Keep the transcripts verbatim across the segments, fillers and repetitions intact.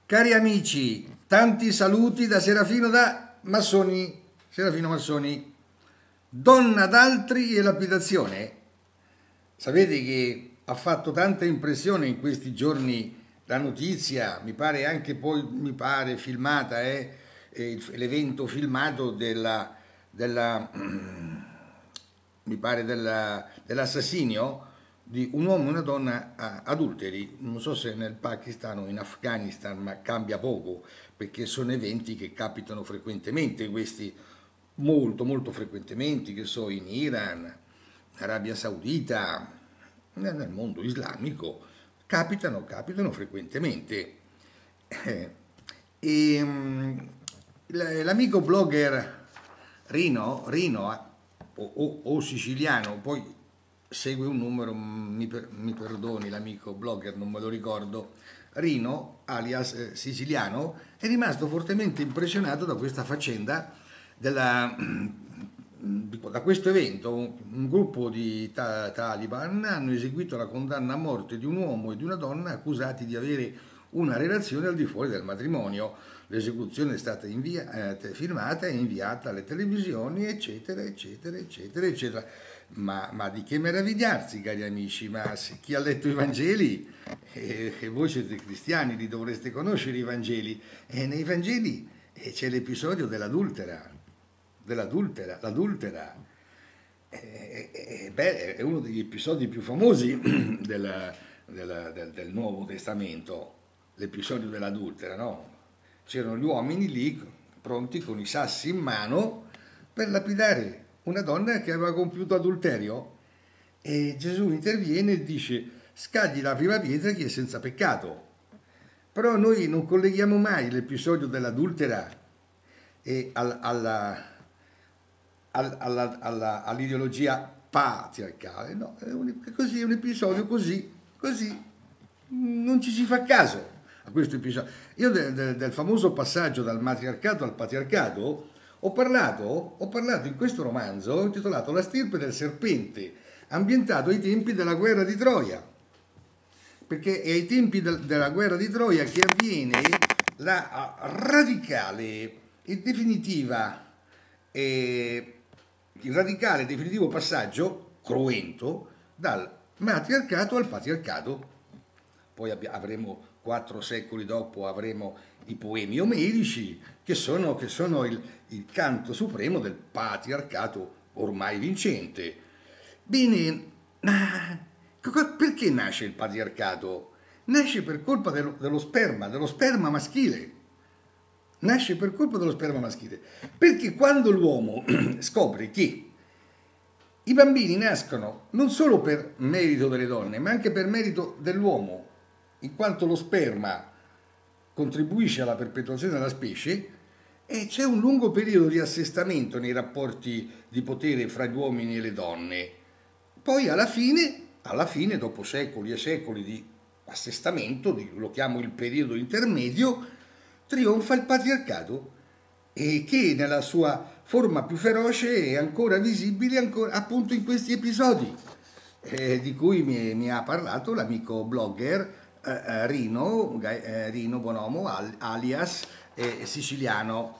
Cari amici, tanti saluti da Serafino da Massoni, Serafino Massoni. Donna d'altri e lapidazione. Sapete che ha fatto tanta impressione in questi giorni la notizia, mi pare anche poi, mi pare filmata, eh, l'evento filmato della, della mi pare dell'assassinio di un uomo e una donna adulteri. Non so se nel Pakistan o in Afghanistan, ma cambia poco, perché sono eventi che capitano frequentemente, questi molto molto frequentemente, che so, in Iran, Arabia Saudita, nel mondo islamico, capitano, capitano frequentemente. Eh, e l'amico blogger Rino, Rino o, o, o siciliano, poi segue un numero, mi, per, mi perdoni l'amico blogger, non me lo ricordo, Rino, alias eh, siciliano, è rimasto fortemente impressionato da questa faccenda, della, da questo evento. Un, un gruppo di ta, Taliban hanno eseguito la condanna a morte di un uomo e di una donna accusati di avere una relazione al di fuori del matrimonio. L'esecuzione è stata invia, eh, filmata e inviata alle televisioni, eccetera, eccetera, eccetera, eccetera. Ma, ma di che meravigliarsi, cari amici, ma chi ha letto i Vangeli, e, e voi siete cristiani, li dovreste conoscere i Vangeli, e nei Vangeli c'è l'episodio dell'adultera, dell'adultera, l'adultera, e, e, beh, è uno degli episodi più famosi del, del, del, del Nuovo Testamento, l'episodio dell'adultera, no? C'erano gli uomini lì, pronti con i sassi in mano, per lapidare una donna che aveva compiuto adulterio, e Gesù interviene e dice: scagli la prima pietra chi è senza peccato. Però noi non colleghiamo mai l'episodio dell'adultera alla, alla, alla, alla, all'ideologia patriarcale, no, è, un, è così, è un episodio così, così, non ci si fa caso a questo episodio. Io del, del, del famoso passaggio dal matriarcato al patriarcato Ho parlato, ho parlato in questo romanzo intitolato La stirpe del serpente, ambientato ai tempi della guerra di Troia, perché è ai tempi del, della guerra di Troia che avviene la radicale e definitiva, eh, il radicale e definitivo passaggio, cruento, dal matriarcato al patriarcato. Poi avremo, quattro secoli dopo, avremo i poemi omerici, che sono, che sono il, il canto supremo del patriarcato ormai vincente. Bene, perché nasce il patriarcato? Nasce per colpa dello, dello sperma, dello sperma maschile. Nasce per colpa dello sperma maschile. Perché quando l'uomo scopre che i bambini nascono non solo per merito delle donne, ma anche per merito dell'uomo, in quanto lo sperma contribuisce alla perpetuazione della specie, e c'è un lungo periodo di assestamento nei rapporti di potere fra gli uomini e le donne. Poi alla fine, alla fine, dopo secoli e secoli di assestamento, lo chiamo il periodo intermedio, trionfa il patriarcato, e che nella sua forma più feroce è ancora visibile ancora, appunto in questi episodi, eh, di cui mi, mi ha parlato l'amico blogger eh, Rino, eh, Rino Bonomo, alias eh, siciliano.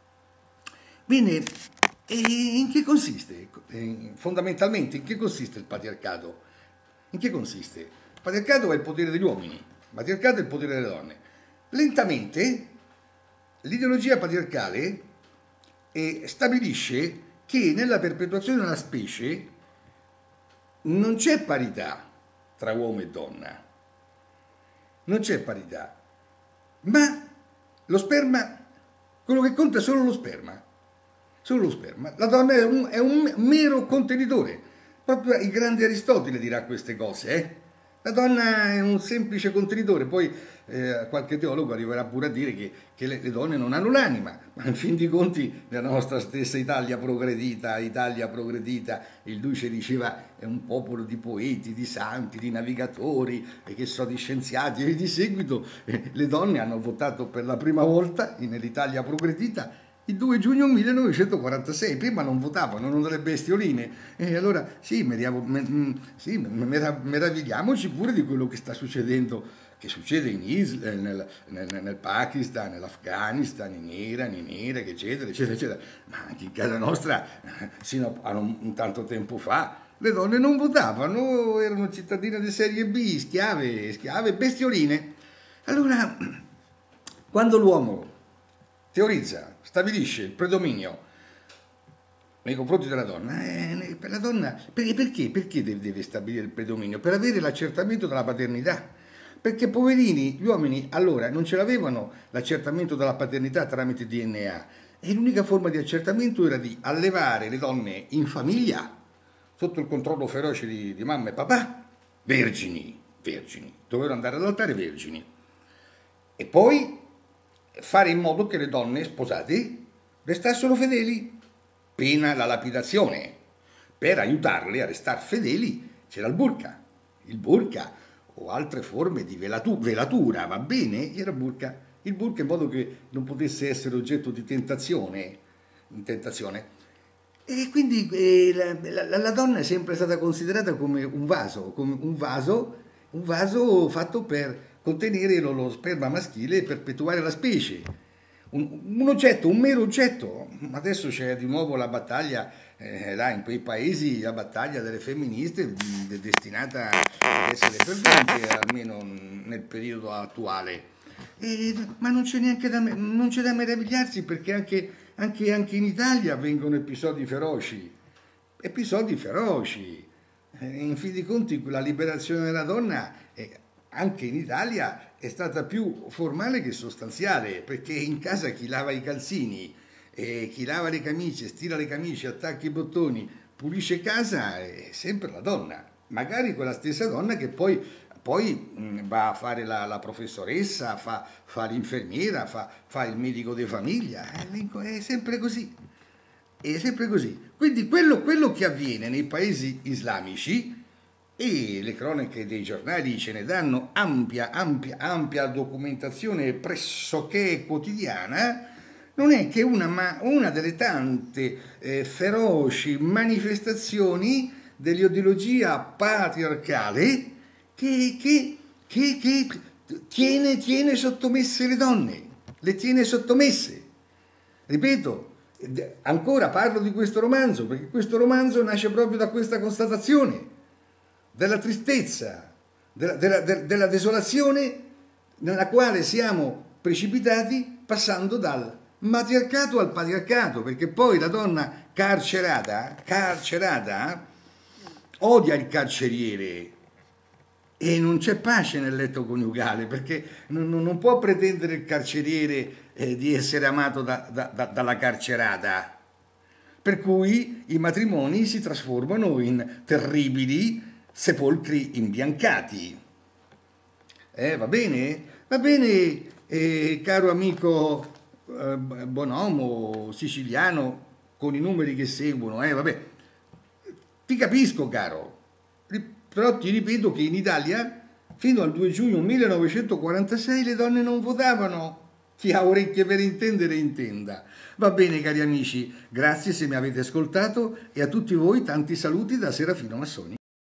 Bene, e in che consiste? Eh, fondamentalmente in che consiste il patriarcato? In che consiste? Il patriarcato è il potere degli uomini, il patriarcato è il potere delle donne. Lentamente l'ideologia patriarcale eh, stabilisce che nella perpetuazione della specie non c'è parità tra uomo e donna, non c'è parità, ma lo sperma, quello che conta è solo lo sperma, solo lo sperma. La donna è un, è un mero contenitore, proprio il grande Aristotele dirà queste cose, eh? La donna è un semplice contenitore. Poi eh, qualche teologo arriverà pure a dire che, che le, le donne non hanno l'anima, ma in fin dei conti nella nostra stessa Italia progredita, Italia progredita, il Duce diceva è un popolo di poeti, di santi, di navigatori, e che so, di scienziati, e di seguito eh, le donne hanno votato per la prima volta nell'Italia progredita il due giugno millenovecentoquarantasei, prima non votavano, non delle bestioline, e allora sì, merav sì, meravigliamoci pure di quello che sta succedendo che succede in Is- nel, nel, nel Pakistan, nell'Afghanistan, in Iran, in Iraq, eccetera, eccetera, eccetera, ma anche in casa nostra, sino a un, un tanto tempo fa, le donne non votavano, erano cittadine di serie B, schiave, schiave, bestioline. Allora, quando l'uomo teorizza, stabilisce il predominio nei confronti della donna, eh, per la donna, perché, perché, perché deve, deve stabilire il predominio? Per avere l'accertamento della paternità. Perché poverini, gli uomini allora non ce l'avevano l'accertamento della paternità tramite D N A e l'unica forma di accertamento era di allevare le donne in famiglia sotto il controllo feroce di, di mamma e papà, vergini, vergini, dovevano andare all'altare vergini. E poi fare in modo che le donne sposate restassero fedeli, pena la lapidazione. Per aiutarle a restare fedeli c'era il burqa, il burqa o altre forme di velatu- velatura, va bene? Era il burqa, il burqa in modo che non potesse essere oggetto di tentazione, in tentazione. E quindi eh, la, la, la donna è sempre stata considerata come un vaso, come un vaso, un vaso fatto per contenere lo, lo sperma maschile e perpetuare la specie. Un, un oggetto, un mero oggetto. Adesso c'è di nuovo la battaglia, eh, là in quei paesi, la battaglia delle femministe mh, destinata ad essere perdente, almeno nel periodo attuale. E, ma non c'è neanche da, non c'è da meravigliarsi perché anche, anche, anche in Italia avvengono episodi feroci, episodi feroci. Eh, in fin dei conti la liberazione della donna eh, anche in Italia è stata più formale che sostanziale, perché in casa chi lava i calzini, eh, chi lava le camicie, stira le camicie, attacca i bottoni, pulisce casa è sempre la donna, magari quella stessa donna che poi, poi mh, va a fare la, la professoressa, fa, fa l'infermiera, fa, fa il medico di famiglia, è sempre così, è sempre così. Quindi quello, quello che avviene nei paesi islamici, e le cronache dei giornali ce ne danno ampia, ampia, ampia documentazione pressoché quotidiana, non è che una, ma una delle tante eh, feroci manifestazioni dell'ideologia patriarcale che, che, che, che tiene, tiene sottomesse le donne, le tiene sottomesse. Ripeto, ancora parlo di questo romanzo, perché questo romanzo nasce proprio da questa constatazione, della tristezza, della, della, della desolazione nella quale siamo precipitati passando dal matriarcato al patriarcato, perché poi la donna carcerata, carcerata odia il carceriere e non c'è pace nel letto coniugale, perché non, non può pretendere il carceriere eh, di essere amato da, da, da, dalla carcerata, per cui i matrimoni si trasformano in terribili sepolcri imbiancati. Eh, va bene? Va bene, eh, caro amico eh, Bonomo, siciliano, con i numeri che seguono, eh, vabbè. Ti capisco, caro, però ti ripeto che in Italia, fino al due giugno millenovecentoquarantasei, le donne non votavano. Chi ha orecchie per intendere, intenda. Va bene, cari amici, grazie se mi avete ascoltato e a tutti voi tanti saluti da Serafino Massoni.